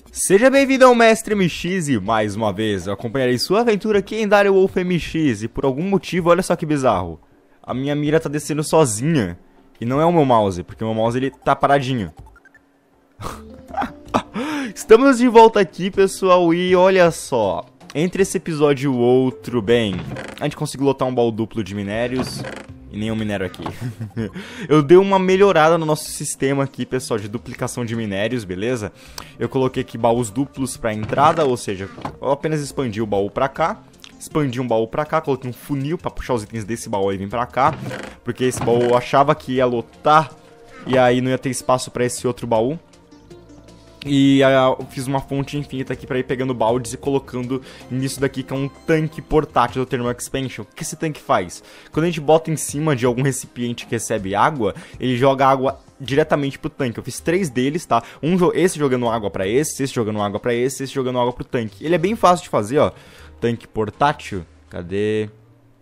Seja bem-vindo ao Mestre MX e, mais uma vez, eu acompanharei sua aventura aqui em Direwolf MX e, por algum motivo, olha só que bizarro. A minha mira tá descendo sozinha e não é o meu mouse, porque o meu mouse ele tá paradinho. Estamos de volta aqui, pessoal, e olha só. Entre esse episódio e o outro, bem, a gente conseguiu lotar um baú duplo de minérios e nenhum minério aqui. Eu dei uma melhorada no nosso sistema aqui, pessoal, de duplicação de minérios, beleza? Eu coloquei aqui baús duplos pra entrada, ou seja, eu apenas expandi o baú pra cá. Expandi um baú pra cá, coloquei um funil pra puxar os itens desse baú e vir pra cá. Porque esse baú eu achava que ia lotar e aí não ia ter espaço pra esse outro baú. E eu fiz uma fonte infinita aqui pra ir pegando baldes e colocando nisso daqui, que é um tanque portátil do Thermal Expansion. O que esse tanque faz? Quando a gente bota em cima de algum recipiente que recebe água, ele joga água diretamente pro tanque. Eu fiz 3 deles, tá? Esse jogando água pra esse jogando água pra esse jogando água pro tanque. Ele é bem fácil de fazer, ó. Tanque portátil. Cadê?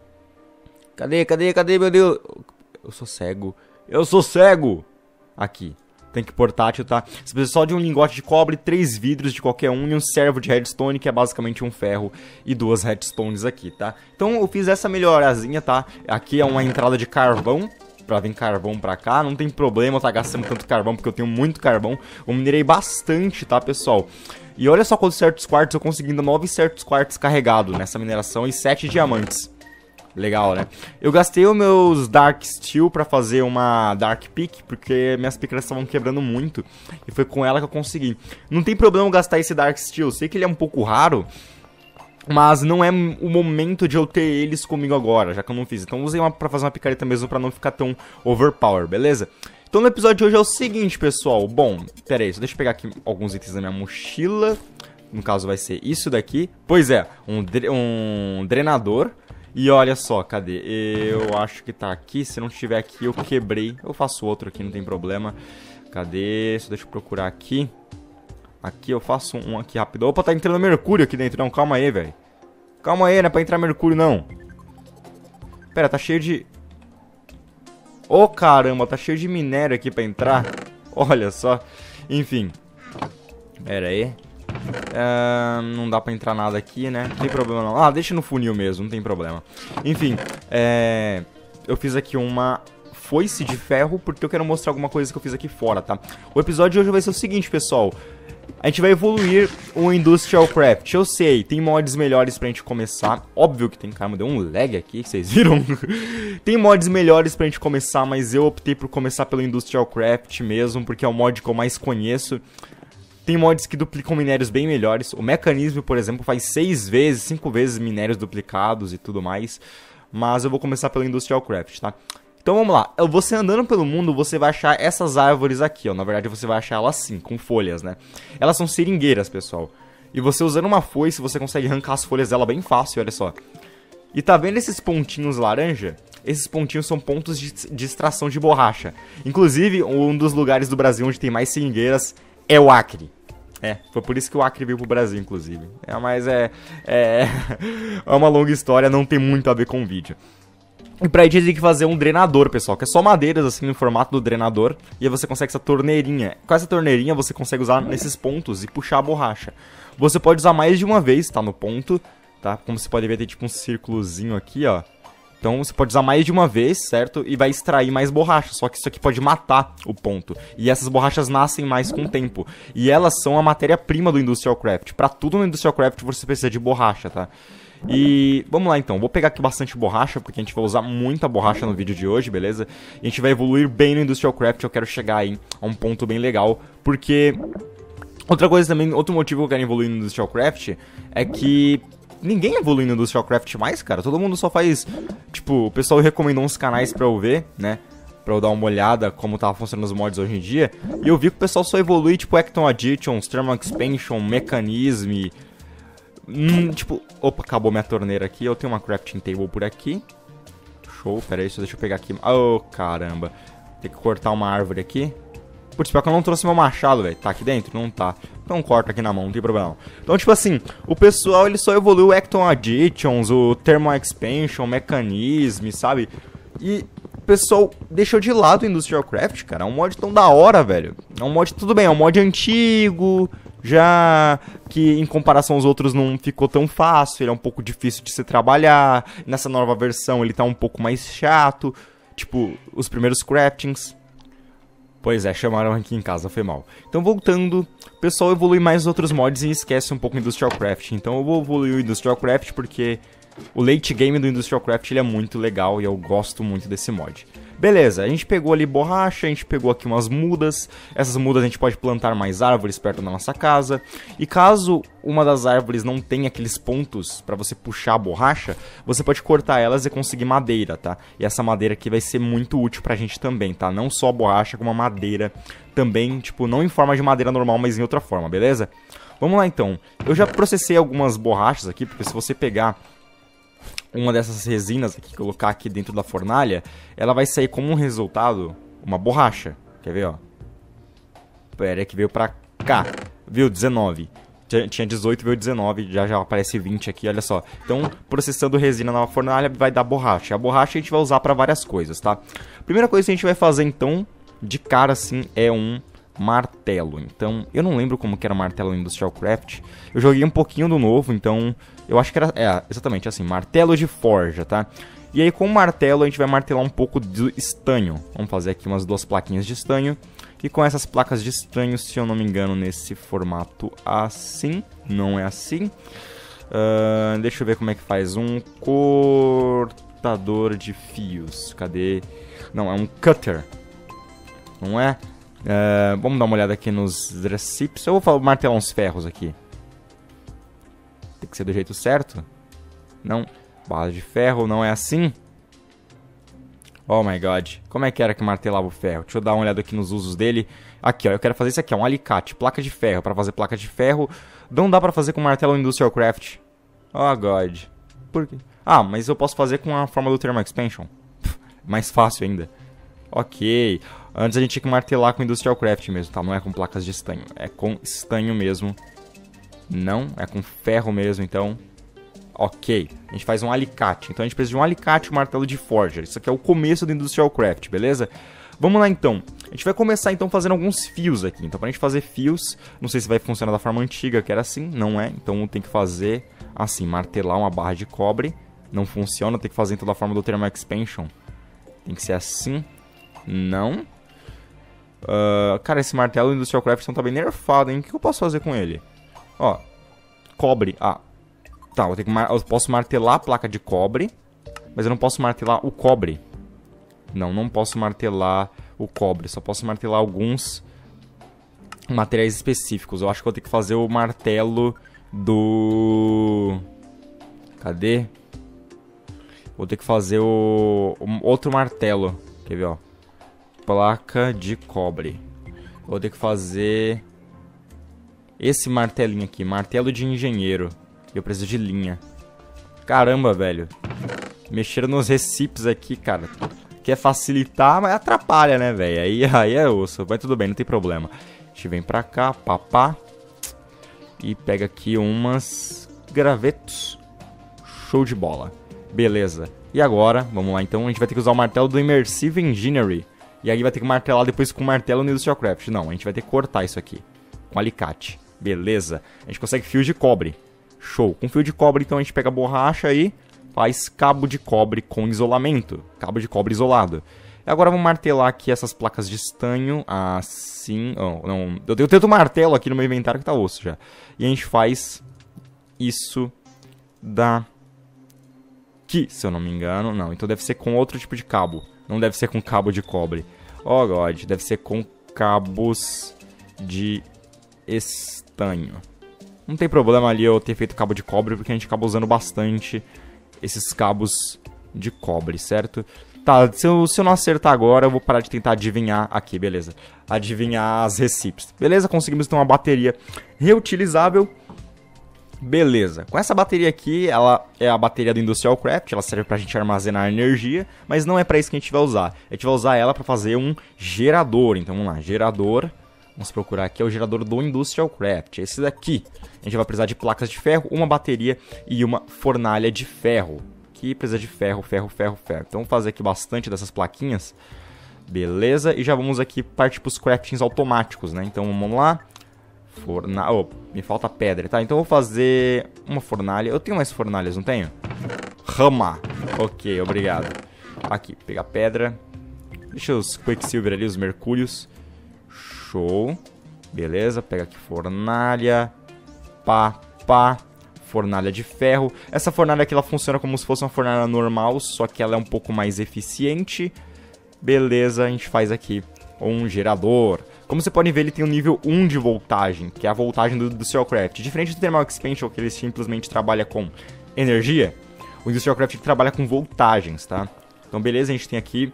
Cadê, meu Deus? Eu sou cego. Eu sou cego! Aqui. Tanque portátil, tá? Você precisa só de um lingote de cobre, 3 vidros de qualquer um e um servo de redstone, que é basicamente um ferro e 2 redstones aqui, tá? Então eu fiz essa melhorazinha, tá? Aqui é uma entrada de carvão, pra vir carvão pra cá. Não tem problema eu tá gastando tanto carvão, porque eu tenho muito carvão. Eu minerei bastante, tá, pessoal? E olha só quantos certos quartos eu consegui, ainda 9 certos quartos carregados nessa mineração e 7 diamantes. Legal, né? Eu gastei os meus Dark Steel pra fazer uma Dark Pick, porque minhas picas estavam quebrando muito. E foi com ela que eu consegui. Não tem problema eu gastar esse Dark Steel. Eu sei que ele é um pouco raro, mas não é o momento de eu ter eles comigo agora, já que eu não fiz. Então usei uma pra fazer uma picareta mesmo, pra não ficar tão overpower, beleza? Então no episódio de hoje é o seguinte, pessoal. Bom, pera aí, só deixa eu pegar aqui alguns itens da minha mochila. No caso vai ser isso daqui. Pois é, um drenador. E olha só, cadê? Eu acho que tá aqui. Se não estiver aqui, eu quebrei. Eu faço outro aqui, não tem problema. Cadê? Só deixa eu procurar aqui. Aqui eu faço um aqui rápido. Opa, tá entrando mercúrio aqui dentro. Não, calma aí, velho. Calma aí, não é pra entrar mercúrio, não. Pera, tá cheio de... Ô, caramba, tá cheio de minério aqui pra entrar. Olha só. Enfim. Pera aí. Não dá pra entrar nada aqui, né? Não tem problema não. Ah, deixa no funil mesmo, não tem problema. Enfim, eu fiz aqui uma foice de ferro, porque eu quero mostrar alguma coisa que eu fiz aqui fora, tá? O episódio de hoje vai ser o seguinte, pessoal. A gente vai evoluir o Industrial Craft. Eu sei, tem mods melhores pra gente começar. Óbvio que tem, caramba, deu um lag aqui, vocês viram? Tem mods melhores pra gente começar, mas eu optei por começar pelo Industrial Craft mesmo, porque é o mod que eu mais conheço. Tem mods que duplicam minérios bem melhores. O mecanismo, por exemplo, faz 6 vezes, 5 vezes minérios duplicados e tudo mais. Mas eu vou começar pelo Industrial Craft, tá? Então vamos lá. Você andando pelo mundo, você vai achar essas árvores aqui, ó. Na verdade, você vai achar elas assim, com folhas, né? Elas são seringueiras, pessoal. E você usando uma foice, você consegue arrancar as folhas dela bem fácil, olha só. E tá vendo esses pontinhos laranja? Esses pontinhos são pontos de extração de borracha. Inclusive, um dos lugares do Brasil onde tem mais seringueiras é o Acre. Foi por isso que o Acre veio pro Brasil, inclusive. Mas é uma longa história, não tem muito a ver com o vídeo. E pra isso tem que fazer um drenador, pessoal, que é só madeiras, assim, no formato do drenador. E aí você consegue essa torneirinha. Com essa torneirinha você consegue usar nesses pontos e puxar a borracha. Você pode usar mais de uma vez, tá, no ponto, tá? Como você pode ver, tem tipo um círculozinho aqui, ó. Então você pode usar mais de uma vez, certo? E vai extrair mais borracha, só que isso aqui pode matar o ponto. E essas borrachas nascem mais com o tempo. E elas são a matéria-prima do Industrial Craft. Pra tudo no Industrial Craft você precisa de borracha, tá? E vamos lá então, vou pegar aqui bastante borracha, porque a gente vai usar muita borracha no vídeo de hoje, beleza? E a gente vai evoluir bem no Industrial Craft, eu quero chegar aí a um ponto bem legal, porque... Outra coisa também, outro motivo que eu quero evoluir no Industrial Craft é que... Ninguém evolui no Industrial Craft mais, cara. Todo mundo só faz... Tipo, o pessoal recomendou uns canais pra eu ver, né? Pra eu dar uma olhada como tava funcionando os mods hoje em dia. E eu vi que o pessoal só evolui, tipo, Ecton Additions, Thermal Expansion, Mechanism. Tipo... Opa, acabou minha torneira aqui. Eu tenho uma crafting table por aqui. Show, pera aí, só deixa eu pegar aqui. Oh, caramba. Tem que cortar uma árvore aqui. Putz, pior que eu não trouxe meu machado, velho. Tá aqui dentro? Não tá. Então corta aqui na mão, não tem problema. Então, tipo assim, o pessoal, ele só evoluiu o Ecton Additions, o Thermal Expansion, o Mechanism, sabe? E o pessoal deixou de lado o Industrial Craft, cara. É um mod tão da hora, velho. É um mod, tudo bem, é um mod antigo, Já que em comparação aos outros não ficou tão fácil, ele é um pouco difícil de se trabalhar. Nessa nova versão ele tá um pouco mais chato, tipo os primeiros craftings. Pois é, chamaram aqui em casa, foi mal. Então voltando, o pessoal evolui mais os outros mods e esquece um pouco o Industrial Craft. Então eu vou evoluir o Industrial Craft porque o late game do Industrial Craft ele é muito legal e eu gosto muito desse mod. Beleza, a gente pegou ali borracha, a gente pegou aqui umas mudas. Essas mudas a gente pode plantar mais árvores perto da nossa casa. E caso uma das árvores não tenha aqueles pontos para você puxar a borracha, você pode cortar elas e conseguir madeira, tá? E essa madeira aqui vai ser muito útil pra gente também, tá? Não só a borracha, como a madeira também, tipo, não em forma de madeira normal, mas em outra forma, beleza? Vamos lá então. Eu já processei algumas borrachas aqui, porque se você pegar uma dessas resinas aqui, colocar aqui dentro da fornalha, ela vai sair como um resultado uma borracha. Quer ver, ó? Pera aí que veio pra cá. Viu? 19. Tinha 18, veio 19, já aparece 20 aqui, olha só. Então, processando resina na fornalha vai dar borracha. A borracha a gente vai usar pra várias coisas, tá? Primeira coisa que a gente vai fazer, então, de cara assim, é um martelo. Então, eu não lembro como que era o martelo no Industrial Craft. Eu joguei um pouquinho do novo, então eu acho que era, exatamente assim, martelo de forja, tá? E aí com o martelo a gente vai martelar um pouco de estanho. Vamos fazer aqui umas 2 plaquinhas de estanho. E com essas placas de estanho, se eu não me engano, nesse formato assim, não é assim. Deixa eu ver como é que faz. Um cortador de fios. Cadê? Não, é um cutter. Não é? Vamos dar uma olhada aqui nos recipes. Eu vou martelar uns ferros aqui. Tem que ser do jeito certo. Não. Barra de ferro não é assim. Oh my god. Como é que era que martelava o ferro? Deixa eu dar uma olhada aqui nos usos dele. Aqui, ó. Eu quero fazer isso aqui, ó. Um alicate. Placa de ferro. Pra fazer placa de ferro. Não dá pra fazer com martelo Industrial Craft. Oh god. Por quê? Ah, mas eu posso fazer com a forma do Thermal Expansion. Mais fácil ainda. Ok. Antes a gente tinha que martelar com Industrial Craft mesmo, tá? Não é com placas de estanho. É com estanho mesmo. Não, é com ferro mesmo, então. Ok. A gente faz um alicate. Então a gente precisa de um alicate e um martelo de forja. Isso aqui é o começo do Industrial Craft, beleza? Vamos lá então. A gente vai começar então fazendo alguns fios aqui. Então pra gente fazer fios, não sei se vai funcionar da forma antiga, que era assim, não é? Então tem que fazer assim, martelar uma barra de cobre. Não funciona, tem que fazer então da forma do Thermal Expansion. Tem que ser assim. Não. Cara, esse martelo do Industrial Craft tá bem nerfado, hein? O que eu posso fazer com ele? Ó, cobre. Ah, tá, eu posso martelar a placa de cobre, mas eu não posso martelar o cobre. Não posso martelar o cobre, só posso martelar alguns materiais específicos. Eu acho que eu vou ter que fazer o martelo do... Cadê? Vou ter que fazer o outro martelo. Quer ver, ó? Placa de cobre. Vou ter que fazer esse martelinho aqui, martelo de engenheiro. Eu preciso de linha. Caramba, velho. Mexeram nos recipes aqui, cara. Quer facilitar, mas atrapalha, né, velho? Aí é osso. Mas tudo bem, não tem problema. A gente vem pra cá, papá. E pega aqui umas gravetos. Show de bola. Beleza. E agora, vamos lá então, a gente vai ter que usar o martelo do Immersive Engineering. E aí vai ter que martelar depois com o martelo no Industrial Craft. Não, a gente vai ter que cortar isso aqui. Com alicate. Beleza. A gente consegue fio de cobre. Show. Com fio de cobre, então, a gente pega a borracha e faz cabo de cobre com isolamento. Cabo de cobre isolado. E agora vamos martelar aqui essas placas de estanho. Assim. Oh, não. Eu tenho tanto martelo aqui no meu inventário que tá osso já. E a gente faz isso daqui, se eu não me engano. Não, então deve ser com outro tipo de cabo. Não deve ser com cabo de cobre. Oh, God. Deve ser com cabos de estanho. Não tem problema ali eu ter feito cabo de cobre, porque a gente acaba usando bastante esses cabos de cobre, certo? Tá, se eu não acertar agora, eu vou parar de tentar adivinhar aqui, beleza. Adivinhar as recipes. Beleza, conseguimos ter uma bateria reutilizável. Beleza, com essa bateria aqui, ela é a bateria do Industrial Craft, ela serve pra gente armazenar energia, mas não é pra isso que a gente vai usar. A gente vai usar ela pra fazer um gerador, então vamos lá, gerador, vamos procurar aqui, é o gerador do Industrial Craft, esse daqui. A gente vai precisar de placas de ferro, uma bateria e uma fornalha de ferro, que precisa de ferro. Então vamos fazer aqui bastante dessas plaquinhas, beleza, e já vamos aqui partir pros craftings automáticos, né, então vamos lá. Oh, me falta pedra, tá? Então eu vou fazer uma fornalha. Eu tenho mais fornalhas, não tenho? Rama. Ok, obrigado. Aqui, pegar pedra. Deixa os Quicksilver ali, os mercúrios. Show. Beleza, pega aqui fornalha. Pá, pá. Fornalha de ferro. Essa fornalha aqui, ela funciona como se fosse uma fornalha normal, só que ela é um pouco mais eficiente. Beleza, a gente faz aqui um gerador. Como você pode ver, ele tem um nível 1 de voltagem, que é a voltagem do Industrial Craft. Diferente do Thermal Expansion, que ele simplesmente trabalha com energia, o Industrial Craft trabalha com voltagens, tá? Então, beleza, a gente tem aqui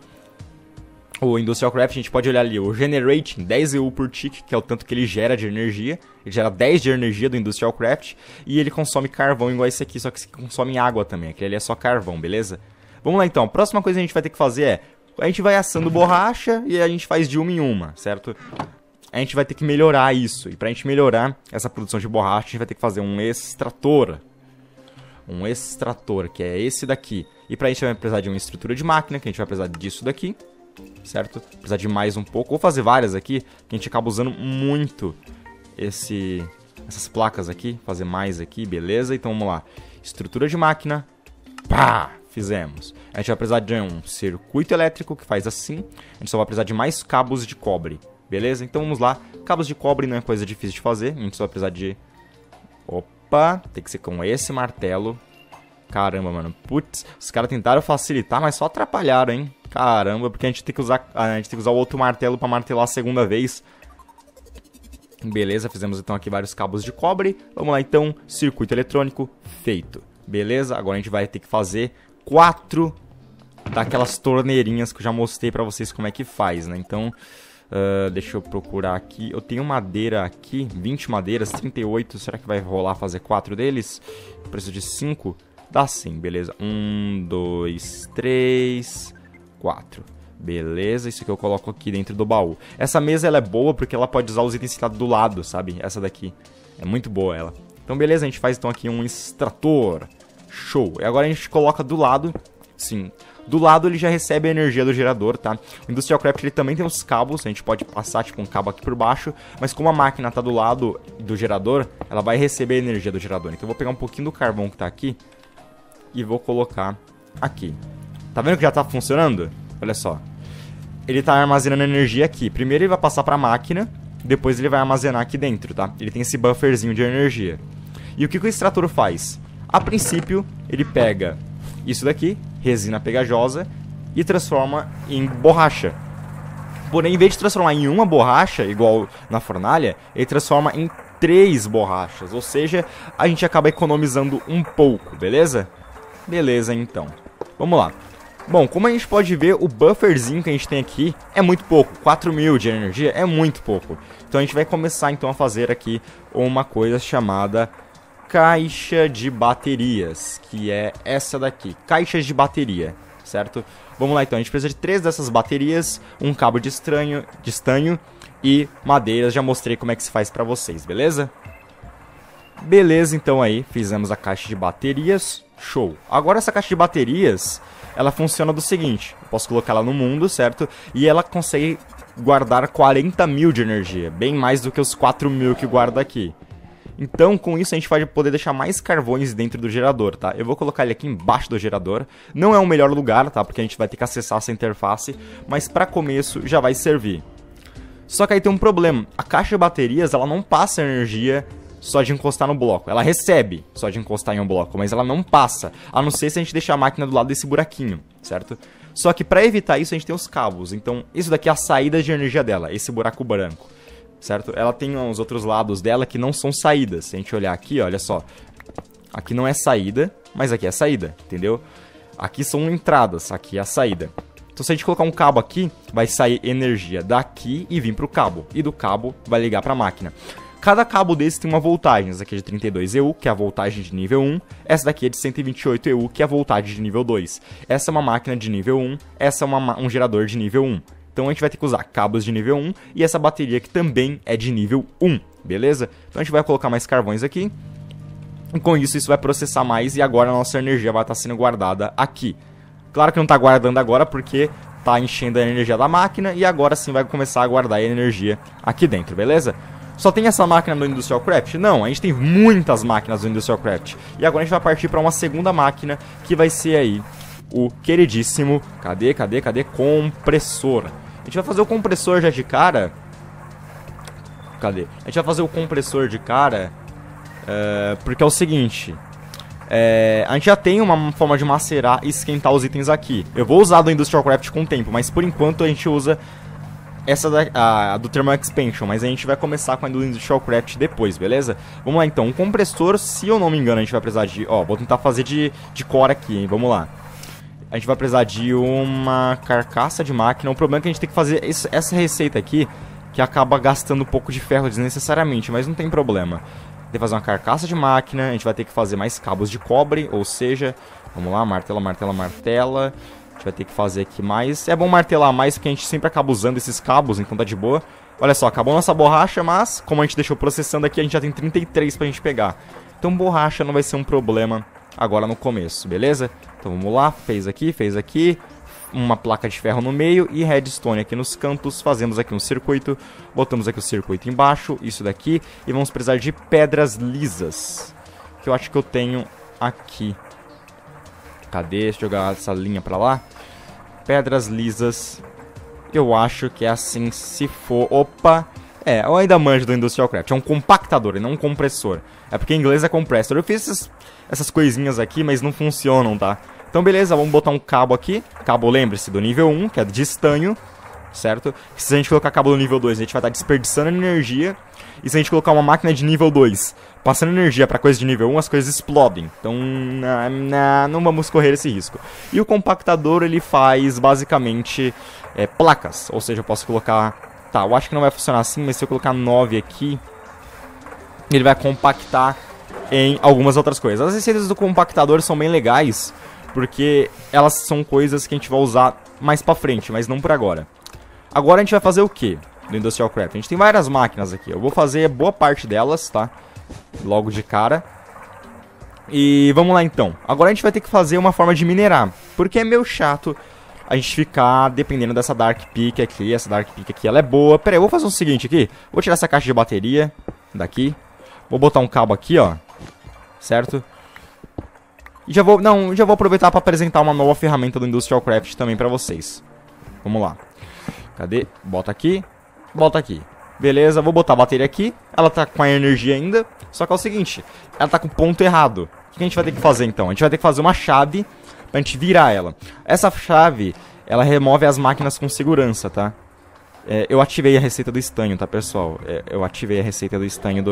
o Industrial Craft, a gente pode olhar ali, o Generating, 10 EU por tick, que é o tanto que ele gera de energia. Ele gera 10 de energia do Industrial Craft, e ele consome carvão igual esse aqui, só que esse aqui consome água também. Aquele ali é só carvão, beleza? Vamos lá então, a próxima coisa que a gente vai ter que fazer é, a gente vai assando borracha e a gente faz de uma em uma, certo? A gente vai ter que melhorar isso. E pra gente melhorar essa produção de borracha, a gente vai ter que fazer um extrator. Um extrator, que é esse daqui. E pra isso a gente vai precisar de uma estrutura de máquina, que a gente vai precisar disso daqui, certo? Precisar de mais um pouco. Vou fazer várias aqui, que a gente acaba usando muito essas placas aqui. Fazer mais aqui, beleza? Então vamos lá. Estrutura de máquina. Pá! Fizemos. A gente vai precisar de um circuito elétrico que faz assim. A gente só vai precisar de mais cabos de cobre. Beleza? Então vamos lá. Cabos de cobre não é coisa difícil de fazer. A gente só vai precisar de... Opa! Tem que ser com esse martelo. Caramba, mano. Putz, os caras tentaram facilitar, mas só atrapalharam, hein? Caramba, porque a gente tem que usar o outro martelo pra martelar a segunda vez. Beleza, fizemos então aqui vários cabos de cobre. Vamos lá então. Circuito eletrônico feito. Beleza? Agora a gente vai ter que fazer 4 daquelas torneirinhas que eu já mostrei pra vocês como é que faz, né? Então, deixa eu procurar aqui. Eu tenho madeira aqui, 20 madeiras, 38. Será que vai rolar fazer 4 deles? Preciso de 5. Dá sim, beleza. 1, 2, 3, 4. Beleza, isso que eu coloco aqui dentro do baú. Essa mesa ela é boa porque ela pode usar os itens citados do lado, sabe? Essa daqui. É muito boa ela. Então, beleza, a gente faz então aqui um extrator. Show. E agora a gente coloca do lado. Sim. Do lado ele já recebe a energia do gerador, tá? O Industrial Craft ele também tem os cabos. A gente pode passar tipo um cabo aqui por baixo. Mas como a máquina tá do lado do gerador, ela vai receber a energia do gerador. Então eu vou pegar um pouquinho do carvão que tá aqui e vou colocar aqui. Tá vendo que já tá funcionando? Olha só. Ele tá armazenando energia aqui. Primeiro ele vai passar pra máquina. Depois ele vai armazenar aqui dentro, tá? Ele tem esse bufferzinho de energia. E o que o extrator faz? A princípio, ele pega isso daqui, resina pegajosa, e transforma em borracha. Porém, em vez de transformar em uma borracha, igual na fornalha, ele transforma em 3 borrachas. Ou seja, a gente acaba economizando um pouco, beleza? Beleza, então. Vamos lá. Bom, como a gente pode ver, o bufferzinho que a gente tem aqui é muito pouco. 4.000 de energia é muito pouco. Então a gente vai começar então a fazer aqui uma coisa chamada caixa de baterias, que é essa daqui, caixas de bateria, certo? Vamos lá então, a gente precisa de 3 dessas baterias, um cabo de estanho e madeiras, já mostrei como é que se faz pra vocês, beleza? Beleza, então aí, fizemos a caixa de baterias, show. Agora essa caixa de baterias, ela funciona do seguinte, eu posso colocar ela no mundo, certo? E ela consegue guardar 40.000 de energia, bem mais do que os 4.000 que guarda aqui. Então, com isso, a gente vai poder deixar mais carvões dentro do gerador, tá? Eu vou colocar ele aqui embaixo do gerador. Não é o melhor lugar, tá? Porque a gente vai ter que acessar essa interface. Mas, pra começo, já vai servir. Só que aí tem um problema. A caixa de baterias, ela não passa energia só de encostar no bloco. Ela recebe só de encostar em um bloco, mas ela não passa. A não ser se a gente deixar a máquina do lado desse buraquinho, certo? Só que pra evitar isso, a gente tem os cabos. Então, isso daqui é a saída de energia dela, esse buraco branco. Certo? Ela tem os outros lados dela que não são saídas. Se a gente olhar aqui, olha só. Aqui não é saída, mas aqui é saída, entendeu? Aqui são entradas, aqui é a saída. Então se a gente colocar um cabo aqui, vai sair energia daqui e vir pro cabo. E do cabo vai ligar pra máquina. Cada cabo desse tem uma voltagem. Essa aqui é de 32 EU, que é a voltagem de nível 1. Essa daqui é de 128 EU, que é a voltagem de nível 2. Essa é uma máquina de nível 1. Essa é um gerador de nível 1. Então a gente vai ter que usar cabos de nível 1 e essa bateria que também é de nível 1, beleza? Então a gente vai colocar mais carvões aqui. E com isso, isso vai processar mais e agora a nossa energia vai estar sendo guardada aqui. Claro que não está guardando agora porque está enchendo a energia da máquina e agora sim vai começar a guardar a energia aqui dentro, beleza? Só tem essa máquina no Industrial Craft? Não, a gente tem muitas máquinas no Industrial Craft. E agora a gente vai partir para uma segunda máquina, que vai ser aí o queridíssimo... Cadê? Compressor. A gente vai fazer o compressor já de cara. Cadê? A gente vai fazer o compressor de cara, porque é o seguinte... a gente já tem uma forma de macerar e esquentar os itens aqui. Eu vou usar do Industrial Craft com o tempo, mas por enquanto a gente usa essa do Thermal Expansion, mas a gente vai começar com a do Industrial Craft depois, beleza? Vamos lá então, um compressor, se eu não me engano, a gente vai precisar de... Ó, vou tentar fazer de core aqui, hein? Vamos lá. A gente vai precisar de uma carcaça de máquina. O problema é que a gente tem que fazer essa receita aqui, que acaba gastando um pouco de ferro desnecessariamente, mas não tem problema. Tem que fazer uma carcaça de máquina, a gente vai ter que fazer mais cabos de cobre, ou seja, vamos lá, martela. A gente vai ter que fazer aqui mais. É bom martelar mais, porque a gente sempre acaba usando esses cabos, então tá de boa. Olha só, acabou nossa borracha, mas como a gente deixou processando aqui, a gente já tem 33 pra gente pegar. Então borracha não vai ser um problema agora no começo, beleza? Então vamos lá, fez aqui. Uma placa de ferro no meio e redstone aqui nos cantos. Fazemos aqui um circuito, botamos aqui o circuito embaixo, isso daqui. E vamos precisar de pedras lisas, que eu acho que eu tenho aqui. Cadê? Deixa eu jogar essa linha pra lá. Pedras lisas. Eu acho que é assim, se for... Opa! Eu ainda manjo do Industrial Craft. É um compactador e não um compressor. É porque em inglês é compressor. Eu fiz essas coisinhas aqui, mas não funcionam, tá? Então beleza, vamos botar um cabo aqui. Cabo, lembre-se, do nível 1, que é de estanho, certo? Se a gente colocar cabo do nível 2, a gente vai estar desperdiçando energia. E se a gente colocar uma máquina de nível 2 passando energia para coisa de nível 1, as coisas explodem. Então não vamos correr esse risco. E o compactador, ele faz basicamente placas. Ou seja, eu posso colocar... Tá, eu acho que não vai funcionar assim, mas se eu colocar 9 aqui, ele vai compactar em algumas outras coisas. As receitas do compactador são bem legais, porque elas são coisas que a gente vai usar mais pra frente, mas não por agora. Agora a gente vai fazer o quê? Do Industrial Craft. A gente tem várias máquinas aqui. Eu vou fazer boa parte delas, tá? Logo de cara. E vamos lá então. Agora a gente vai ter que fazer uma forma de minerar, porque é meio chato a gente ficar dependendo dessa Dark Peak aqui. Essa Dark Peak aqui, ela é boa. Pera aí, eu vou fazer o seguinte aqui. Vou tirar essa caixa de bateria daqui. Vou botar um cabo aqui, ó. Certo? E já vou aproveitar para apresentar uma nova ferramenta do Industrial Craft também para vocês. Vamos lá. Cadê? Bota aqui. Bota aqui. Beleza, vou botar a bateria aqui. Ela tá com a energia ainda. Só que é o seguinte, ela tá com o ponto errado. O que a gente vai ter que fazer então? A gente vai ter que fazer uma chave pra gente virar ela. Essa chave, ela remove as máquinas com segurança, tá? Eu ativei a receita do estanho, tá, pessoal? Eu ativei a receita do estanho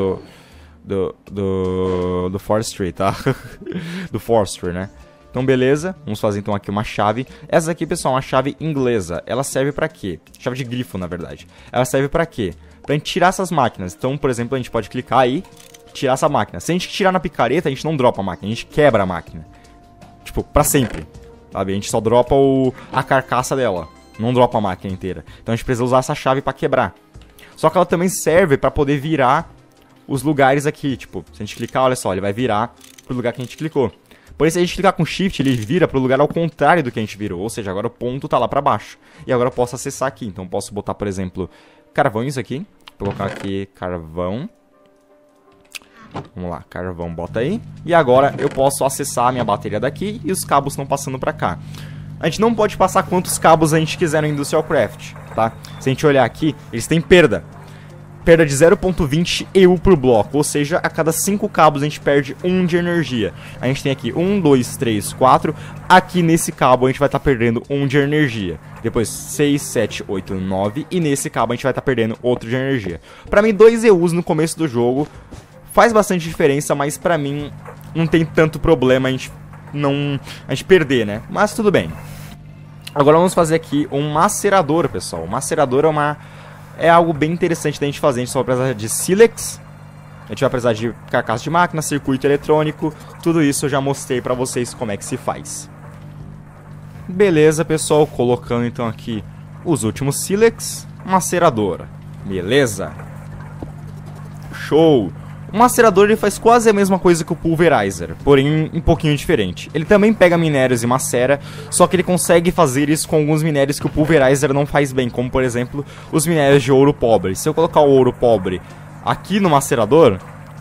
do Forestry, tá? Do Forestry, né? Então, beleza. Vamos fazer, então, aqui uma chave. Essa aqui, pessoal, é uma chave inglesa. Ela serve pra quê? Chave de grifo, na verdade. Ela serve pra quê? Pra gente tirar essas máquinas. Então, por exemplo, a gente pode clicar aí, tirar essa máquina. Se a gente tirar na picareta, a gente não dropa a máquina. A gente quebra a máquina. Tipo, pra sempre. Sabe? A gente só dropa a carcaça dela. Não dropa a máquina inteira. Então, a gente precisa usar essa chave pra quebrar. Só que ela também serve pra poder virar os lugares aqui. Tipo, se a gente clicar, olha só, ele vai virar pro lugar que a gente clicou. Porém, se a gente clicar com Shift, ele vira para o lugar ao contrário do que a gente virou. Ou seja, agora o ponto tá lá para baixo. E agora eu posso acessar aqui. Então, eu posso botar, por exemplo, carvões aqui. Vou colocar aqui carvão. Vamos lá, carvão, bota aí. E agora eu posso acessar a minha bateria daqui e os cabos estão passando para cá. A gente não pode passar quantos cabos a gente quiser no Industrial Craft, tá? Se a gente olhar aqui, eles têm perda. Perda de 0.20 EU por bloco, ou seja, a cada 5 cabos a gente perde 1 de energia. A gente tem aqui 1, 2, 3, 4. Aqui nesse cabo a gente vai estar perdendo 1 de energia. Depois 6, 7, 8, 9. E nesse cabo a gente vai estar perdendo outro de energia. Pra mim, 2 EUs no começo do jogo faz bastante diferença, mas pra mim não tem tanto problema a gente perder, né? Mas tudo bem. Agora vamos fazer aqui um macerador, pessoal. O macerador é algo bem interessante da gente fazer. A gente só vai precisar de sílex, a gente vai precisar de carcaça de máquina, circuito eletrônico. Tudo isso eu já mostrei pra vocês como é que se faz. Beleza, pessoal, colocando então aqui os últimos sílex, macerador. Beleza? Show! O macerador ele faz quase a mesma coisa que o pulverizer, porém um pouquinho diferente. Ele também pega minérios e macera, só que ele consegue fazer isso com alguns minérios que o pulverizer não faz bem, como por exemplo os minérios de ouro pobre. Se eu colocar o ouro pobre aqui no macerador,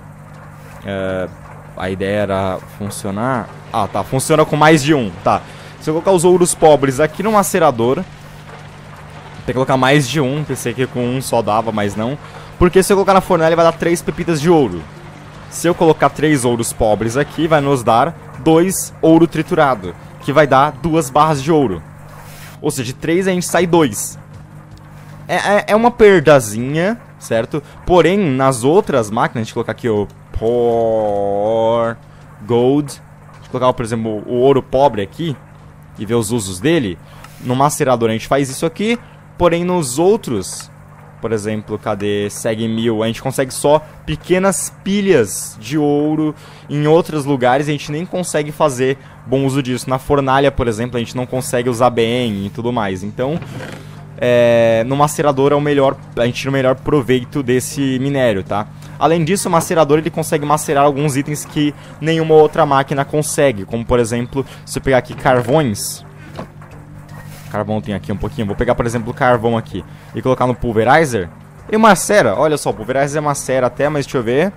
a ideia era funcionar... Ah, tá, funciona com mais de um, tá. Se eu colocar os ouros pobres aqui no macerador, tem que colocar mais de um, pensei que com um só dava, mas não. Porque se eu colocar na fornalha vai dar 3 pepitas de ouro. Se eu colocar 3 ouros pobres aqui, vai nos dar 2 ouro triturado, que vai dar 2 barras de ouro. Ou seja, de 3 a gente sai 2. É uma perdazinha, certo? Porém, nas outras máquinas, a gente colocar aqui o Pour Gold, a gente colocar, por exemplo, o ouro pobre aqui, e ver os usos dele. No macerador a gente faz isso aqui, porém nos outros... Por exemplo, cadê Seg 1000? A gente consegue só pequenas pilhas de ouro. Em outros lugares a gente nem consegue fazer bom uso disso. Na fornalha, por exemplo, a gente não consegue usar bem e tudo mais. Então, no macerador a gente tira o melhor proveito desse minério, tá? Além disso, o macerador ele consegue macerar alguns itens que nenhuma outra máquina consegue. Como, por exemplo, se eu pegar aqui carvões... Carvão tem aqui um pouquinho. Vou pegar, por exemplo, o carvão aqui e colocar no pulverizer. E macera. Olha só, o pulverizer macera até, mas deixa eu ver.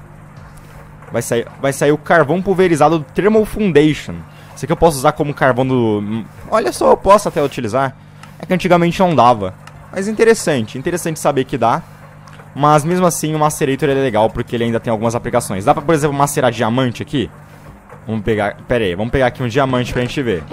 Vai sair o carvão pulverizado do Thermal Foundation. Isso aqui eu posso usar como carvão do... Olha só, eu posso até utilizar. É que antigamente não dava. Mas interessante. Interessante saber que dá. Mas mesmo assim o Macerator ele é legal porque ele ainda tem algumas aplicações. Dá pra, por exemplo, macerar diamante aqui? Vamos pegar... Pera aí, vamos pegar aqui um diamante pra gente ver.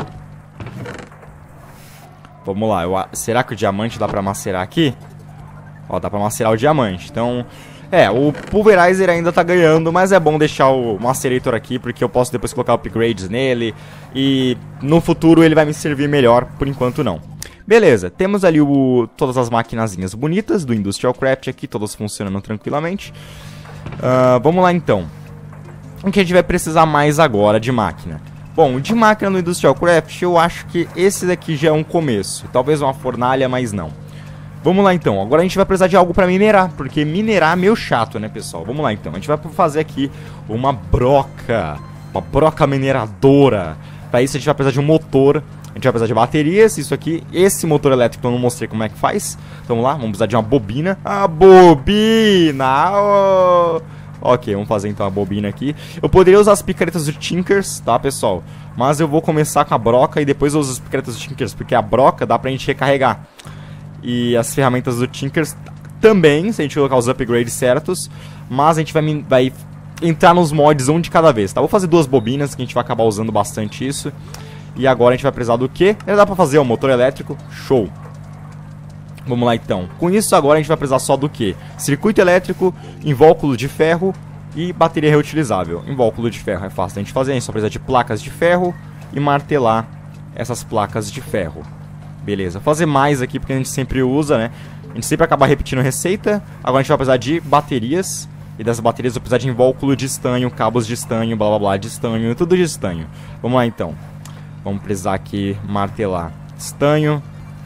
Vamos lá, será que o diamante dá pra macerar aqui? Ó, dá pra macerar o diamante. Então, o pulverizer ainda tá ganhando, mas é bom deixar o macerator aqui, porque eu posso depois colocar upgrades nele. E no futuro ele vai me servir melhor, por enquanto não. Beleza, temos ali todas as maquinazinhas bonitas do Industrial Craft aqui, todas funcionando tranquilamente. Vamos lá então. O que a gente vai precisar mais agora de máquina? Bom, de máquina no Industrial Craft, eu acho que esse daqui já é um começo. Talvez uma fornalha, mas não. Vamos lá então, agora a gente vai precisar de algo pra minerar, porque minerar é meio chato, né, pessoal? Vamos lá então, a gente vai fazer aqui uma broca mineradora. Pra isso a gente vai precisar de um motor, a gente vai precisar de baterias, isso aqui. Esse motor elétrico eu não mostrei como é que faz. Então vamos lá, vamos precisar de uma bobina. A bobina! Oh! Ok, vamos fazer então a bobina aqui. Eu poderia usar as picaretas do Tinkers, tá, pessoal? Mas eu vou começar com a broca e depois eu uso as picaretas do Tinkers, porque a broca dá pra gente recarregar. E as ferramentas do Tinkers também, se a gente colocar os upgrades certos. Mas a gente vai entrar nos mods um de cada vez, tá? Vou fazer 2 bobinas, que a gente vai acabar usando bastante isso. E agora a gente vai precisar do quê? Dá pra fazer o motor elétrico, show! Vamos lá então. Com isso agora a gente vai precisar só do quê? Circuito elétrico, invólucro de ferro e bateria reutilizável. Invólucro de ferro é fácil a gente fazer, a gente só precisa de placas de ferro e martelar essas placas de ferro. Beleza, vou fazer mais aqui porque a gente sempre usa, né? A gente sempre acaba repetindo receita. Agora a gente vai precisar de baterias. E das baterias eu vou precisar de invólucro de estanho, cabos de estanho, blá blá blá, de estanho, tudo de estanho. Vamos lá então. Vamos precisar aqui martelar estanho.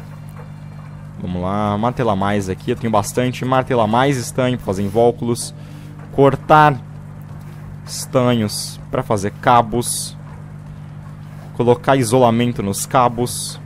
Vamos lá, martelar mais aqui, eu tenho bastante. Martelar mais estanho para fazer invólucros. Cortar estanhos para fazer cabos. Colocar isolamento nos cabos.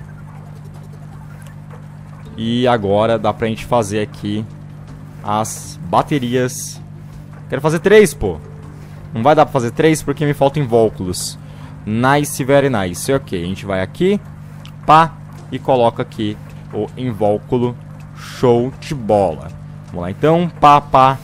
E agora dá pra gente fazer aqui as baterias. Quero fazer 3, pô. Não vai dar pra fazer 3 porque me faltam invólucros. Nice, very nice. Ok, a gente vai aqui, pá, e coloca aqui o invólucro. Show de bola. Vamos lá então, pá, pá,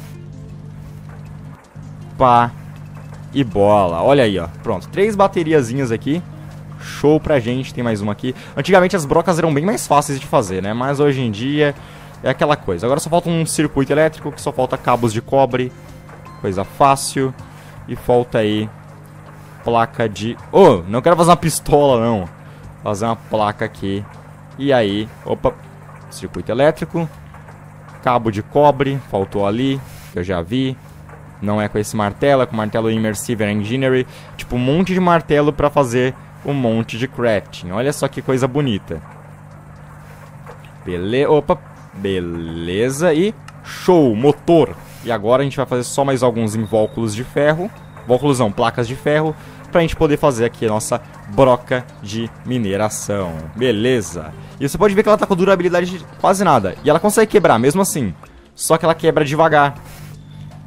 pá e bola. Olha aí, ó. Pronto, 3 bateriazinhas aqui. Show pra gente, tem mais uma aqui. Antigamente as brocas eram bem mais fáceis de fazer, né? Mas hoje em dia é aquela coisa. Agora só falta um circuito elétrico, que só falta cabos de cobre. Coisa fácil. E falta aí placa de... Oh, não quero fazer uma pistola, não. Fazer uma placa aqui. E aí, opa, circuito elétrico. Cabo de cobre, faltou ali, que eu já vi. Não é com esse martelo, é com o martelo Immersive Engineering. Tipo, um monte de martelo pra fazer um monte de crafting. Olha só que coisa bonita. Opa, beleza. E show, motor. E agora a gente vai fazer só mais alguns invólucros de ferro. Invólucros não, placas de ferro. Pra gente poder fazer aqui a nossa broca de mineração. Beleza. E você pode ver que ela tá com durabilidade de quase nada. E ela consegue quebrar mesmo assim. Só que ela quebra devagar.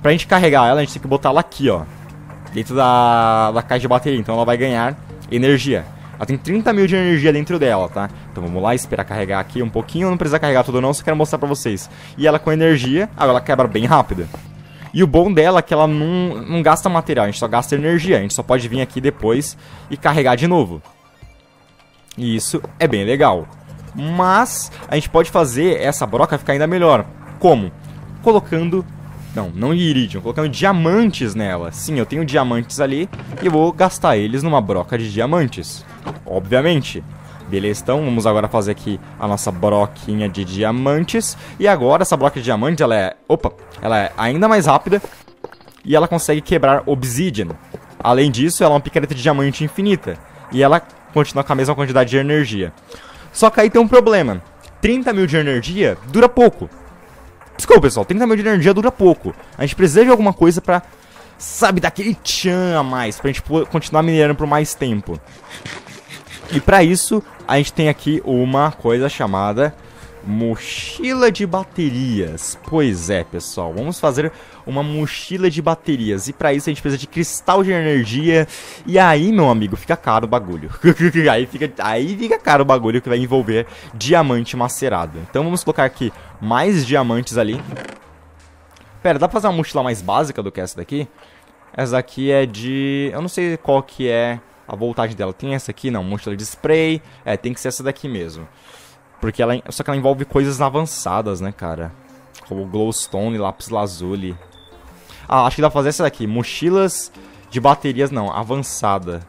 Pra gente carregar ela, a gente tem que botar ela aqui, ó. Dentro da caixa de bateria. Então ela vai ganhar energia. Ela tem 30 mil de energia dentro dela, tá? Então vamos lá, esperar carregar aqui um pouquinho. Não precisa carregar tudo não, só quero mostrar pra vocês. E ela com energia, agora ela quebra bem rápido. E o bom dela é que ela não gasta material, a gente só gasta energia. A gente só pode vir aqui depois e carregar de novo. E isso é bem legal. Mas a gente pode fazer essa broca ficar ainda melhor. Como? Colocando... Não iridium, colocando diamantes nela. Sim, eu tenho diamantes ali e eu vou gastar eles numa broca de diamantes. Obviamente. Beleza, então vamos agora fazer aqui a nossa broquinha de diamantes. E agora essa broca de diamante, ela é ainda mais rápida e ela consegue quebrar obsidian. Além disso, ela é uma picareta de diamante infinita. E ela continua com a mesma quantidade de energia. Só que aí tem um problema. 30 mil de energia dura pouco. Desculpa, pessoal, 30 mil de energia dura pouco. A gente precisa de alguma coisa pra, sabe, dar aquele tchan a mais. Pra gente continuar minerando por mais tempo. E pra isso, a gente tem aqui uma coisa chamada mochila de baterias. Pois é, pessoal, vamos fazer uma mochila de baterias. E pra isso a gente precisa de cristal de energia. E aí, meu amigo, fica caro o bagulho. aí fica caro o bagulho que vai envolver diamante macerado. Então vamos colocar aqui mais diamantes ali. Pera, dá pra fazer uma mochila mais básica do que essa daqui? Essa daqui é de... eu não sei qual que é a voltagem dela. Tem essa aqui? Não, mochila de spray. É, tem que ser essa daqui mesmo. Porque ela... só que ela envolve coisas avançadas, né, cara? Como glowstone, lápis lazuli. Ah, acho que dá pra fazer essa daqui. Mochilas de baterias, não. Avançada.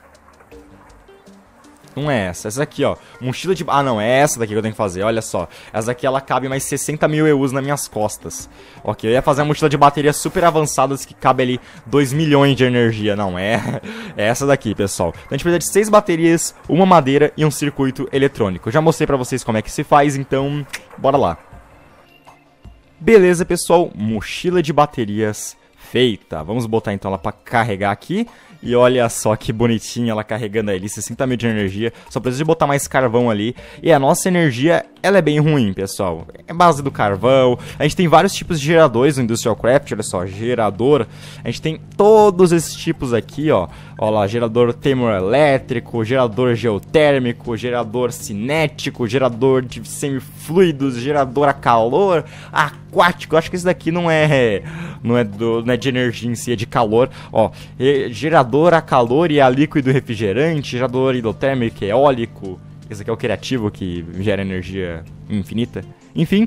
Não é essa. Essa aqui, ó. Mochila de... ah, não. É essa daqui que eu tenho que fazer. Olha só. Essa daqui, ela cabe mais 60 mil EUs nas minhas costas. Ok, eu ia fazer uma mochila de baterias super avançadas que cabe ali 2 milhões de energia. Não, é essa daqui, pessoal. Então a gente precisa de 6 baterias, uma madeira e um circuito eletrônico. Eu já mostrei pra vocês como é que se faz, então bora lá. Beleza, pessoal. Mochila de baterias feita. Vamos botar então ela pra carregar aqui. E olha só que bonitinha ela carregando ali, 60 mil de energia. Só precisa de botar mais carvão ali. E a nossa energia, ela é bem ruim, pessoal. É base do carvão. A gente tem vários tipos de geradores no Industrial Craft. Olha só, gerador. A gente tem todos esses tipos aqui, ó. Olha lá, gerador termoelétrico, gerador geotérmico, gerador cinético, gerador de semifluidos, gerador a calor, aquático. Acho que esse daqui não é de energia em si, é de calor. Ó, gerador a calor e a líquido refrigerante, gerador hidrotérmico, eólico. Esse aqui é o criativo que gera energia infinita. Enfim,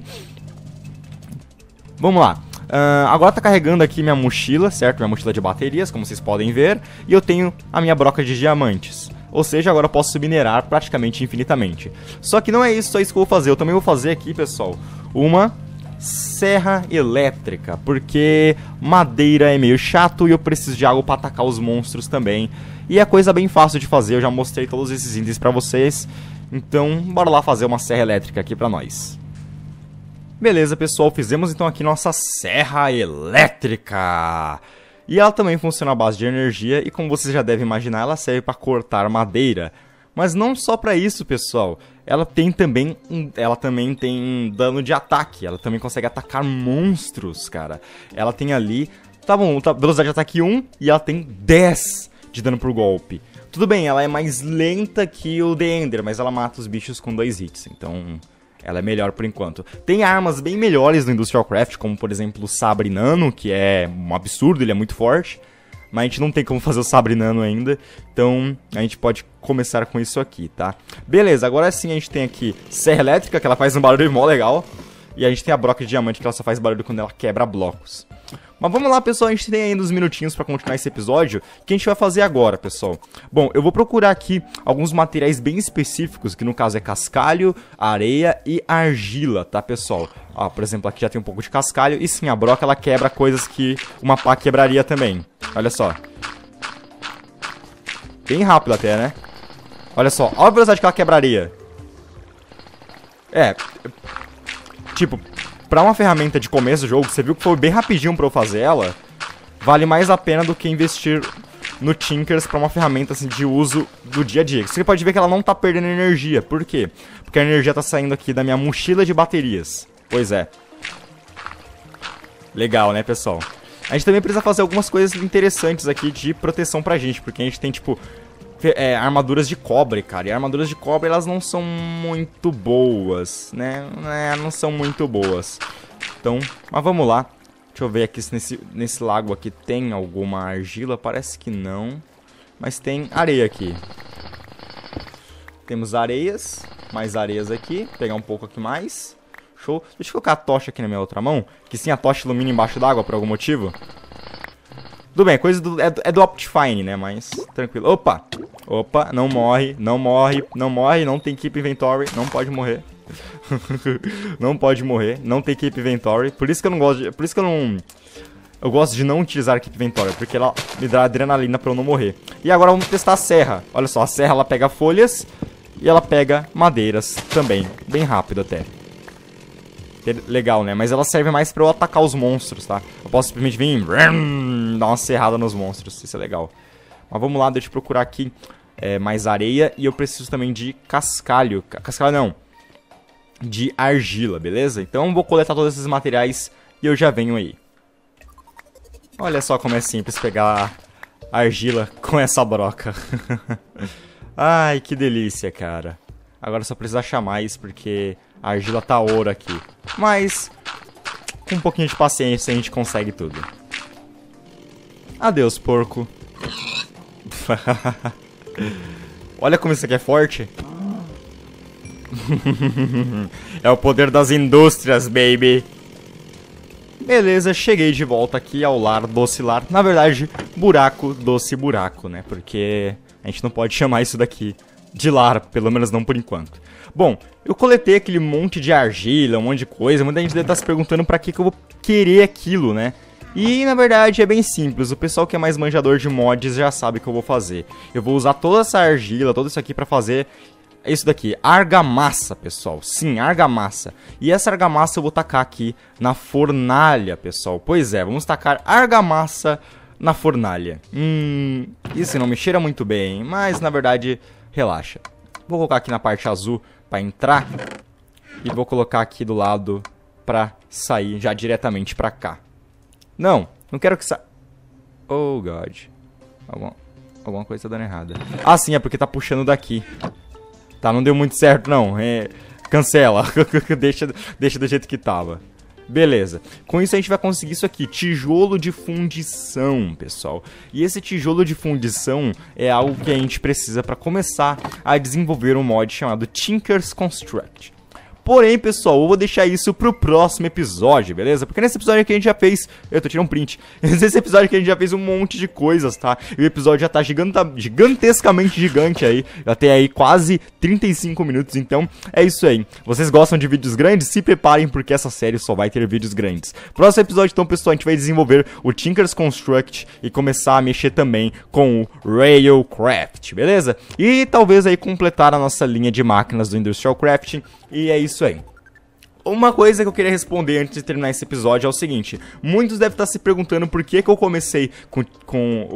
vamos lá. Agora tá carregando aqui minha mochila, certo? Minha mochila de baterias, como vocês podem ver. E eu tenho a minha broca de diamantes. Ou seja, agora eu posso minerar praticamente infinitamente. Só que não é só isso que eu vou fazer. Eu também vou fazer aqui, pessoal, uma serra elétrica. Porque madeira é meio chato e eu preciso de água pra atacar os monstros também. E é coisa bem fácil de fazer. Eu já mostrei todos esses itens pra vocês. Então, bora lá fazer uma serra elétrica aqui pra nós. Beleza, pessoal, fizemos então aqui nossa serra elétrica. E ela também funciona à base de energia e, como vocês já devem imaginar, ela serve para cortar madeira. Mas não só para isso, pessoal. Ela também tem dano de ataque. Ela também consegue atacar monstros, cara. Ela tem ali, velocidade de ataque 1 e ela tem 10 de dano por golpe. Tudo bem, ela é mais lenta que o The Ender, mas ela mata os bichos com 2 hits, então... ela é melhor por enquanto. Tem armas bem melhores no Industrial Craft, como por exemplo o Sabre Nano, que é um absurdo, ele é muito forte. Mas a gente não tem como fazer o Sabre Nano ainda, então a gente pode começar com isso aqui, tá? Beleza, agora sim a gente tem aqui Serra Elétrica, que ela faz um barulho mó legal. E a gente tem a broca de diamante, que ela só faz barulho quando ela quebra blocos. Mas vamos lá, pessoal, a gente tem ainda uns minutinhos pra continuar esse episódio. O que a gente vai fazer agora, pessoal? Bom, eu vou procurar aqui alguns materiais bem específicos, que no caso é cascalho, areia e argila, tá, pessoal? Ó, por exemplo, aqui já tem um pouco de cascalho. E sim, a broca, ela quebra coisas que uma pá quebraria também. Olha só. Bem rápido até, né? Olha só, olha a velocidade que ela quebraria. Tipo, pra uma ferramenta de começo do jogo, você viu que foi bem rapidinho pra eu fazer ela. Vale mais a pena do que investir no Tinkers pra uma ferramenta assim, de uso do dia a dia. Você pode ver que ela não tá perdendo energia. Por quê? Porque a energia tá saindo aqui da minha mochila de baterias. Pois é. Legal, né, pessoal? A gente também precisa fazer algumas coisas interessantes aqui de proteção pra gente, porque a gente tem, tipo, armaduras de cobre, cara. E armaduras de cobre, elas não são muito boas, né? Não são muito boas. Então, mas vamos lá. Deixa eu ver aqui se nesse lago aqui tem alguma argila. Parece que não. Mas tem areia aqui. Temos areias. Mais areias aqui. Vou pegar um pouco aqui mais. Show. Deixa eu colocar a tocha aqui na minha outra mão. Que sim, a tocha ilumina embaixo d'água por algum motivo. Tudo bem, coisa é do Optifine, né? Mas tranquilo. Opa! Opa, não morre, não morre, não morre. Não tem Keep Inventory. Não pode morrer. Não pode morrer. Não tem Keep Inventory. Por isso que eu não gosto de... Por isso que eu não... Eu gosto de não utilizar Keep Inventory. Porque ela me dá adrenalina pra eu não morrer. E agora vamos testar a serra. Olha só, a serra ela pega folhas. E ela pega madeiras também. Bem rápido até. Legal, né? Mas ela serve mais pra eu atacar os monstros, tá? Eu posso simplesmente vir dar uma serrada nos monstros. Isso é legal. Mas vamos lá, deixa eu procurar aqui mais areia. E eu preciso também de cascalho. Cascalho não. De argila, beleza? Então eu vou coletar todos esses materiais e eu já venho aí. Olha só como é simples pegar argila com essa broca. Ai, que delícia, cara. Agora só precisa achar mais, porque a argila tá ouro aqui. Mas, com um pouquinho de paciência, a gente consegue tudo. Adeus, porco. Olha como isso aqui é forte. É o poder das indústrias, baby. Beleza, cheguei de volta aqui ao lar doce lar. Na verdade, buraco doce buraco, né? Porque a gente não pode chamar isso daqui de lar, pelo menos não por enquanto. Bom, eu coletei aquele monte de argila, um monte de coisa. Muita gente deve estar se perguntando pra que eu vou querer aquilo, né? E na verdade é bem simples. O pessoal que é mais manjador de mods já sabe o que eu vou fazer. Eu vou usar toda essa argila, tudo isso aqui pra fazer isso daqui, argamassa, pessoal. Sim, argamassa. E essa argamassa eu vou tacar aqui na fornalha, pessoal. Pois é, vamos tacar argamassa na fornalha. Isso não me cheira muito bem, mas na verdade, relaxa. Vou colocar aqui na parte azul pra entrar. E vou colocar aqui do lado pra sair já diretamente pra cá. Não quero que saia. Oh, God. Alguma coisa tá dando errada. Ah, sim, é porque tá puxando daqui. Tá, não deu muito certo, não. Cancela. deixa do jeito que tava. Beleza. Com isso a gente vai conseguir isso aqui. Tijolo de fundição, pessoal. E esse tijolo de fundição é algo que a gente precisa para começar a desenvolver um mod chamado Tinker's Construct. Porém, pessoal, eu vou deixar isso pro próximo episódio, beleza? Porque nesse episódio aqui a gente já fez... Eu tô tirando um print. Nesse episódio aqui a gente já fez um monte de coisas, tá? E o episódio já tá gigantescamente gigante aí. Já tem aí quase 35 minutos, então é isso aí. Vocês gostam de vídeos grandes? Se preparem porque essa série só vai ter vídeos grandes. Próximo episódio, então, pessoal, a gente vai desenvolver o Tinker's Construct e começar a mexer também com o Railcraft, beleza? E talvez aí completar a nossa linha de máquinas do Industrial Crafting. E é isso aí. Uma coisa que eu queria responder antes de terminar esse episódio é o seguinte. Muitos devem estar se perguntando por que eu comecei com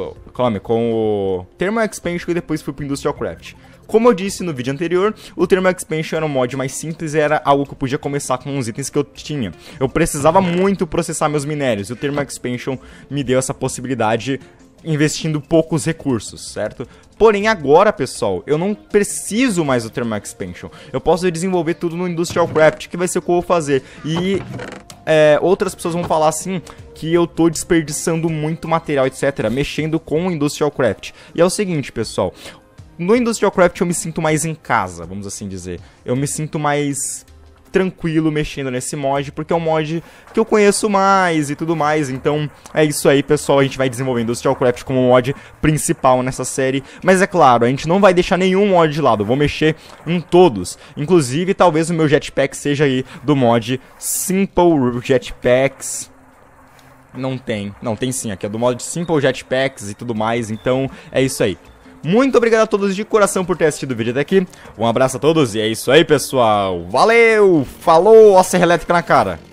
o Thermal Expansion e depois fui pro Industrial Craft. Como eu disse no vídeo anterior, o Thermal Expansion era um mod mais simples e era algo que eu podia começar com os itens que eu tinha. Eu precisava muito processar meus minérios e o Thermal Expansion me deu essa possibilidade investindo poucos recursos, certo? Porém agora, pessoal, eu não preciso mais do Thermal Expansion. Eu posso desenvolver tudo no Industrial Craft, que vai ser o que eu vou fazer. E outras pessoas vão falar assim que eu tô desperdiçando muito material, etc, mexendo com o Industrial Craft. E é o seguinte, pessoal, no Industrial Craft eu me sinto mais em casa, vamos assim dizer. Eu me sinto mais tranquilo mexendo nesse mod, porque é um mod que eu conheço mais e tudo mais. Então é isso aí, pessoal, a gente vai desenvolvendo o Industrial Craft como mod principal nessa série, mas é claro, a gente não vai deixar nenhum mod de lado, eu vou mexer em todos, inclusive talvez o meu jetpack seja aí do mod Simple Jetpacks. Não tem sim, aqui é do mod Simple Jetpacks e tudo mais, então é isso aí. Muito obrigado a todos de coração por ter assistido o vídeo até aqui. Um abraço a todos e é isso aí, pessoal. Valeu! Falou! Ó a serra elétrica na cara.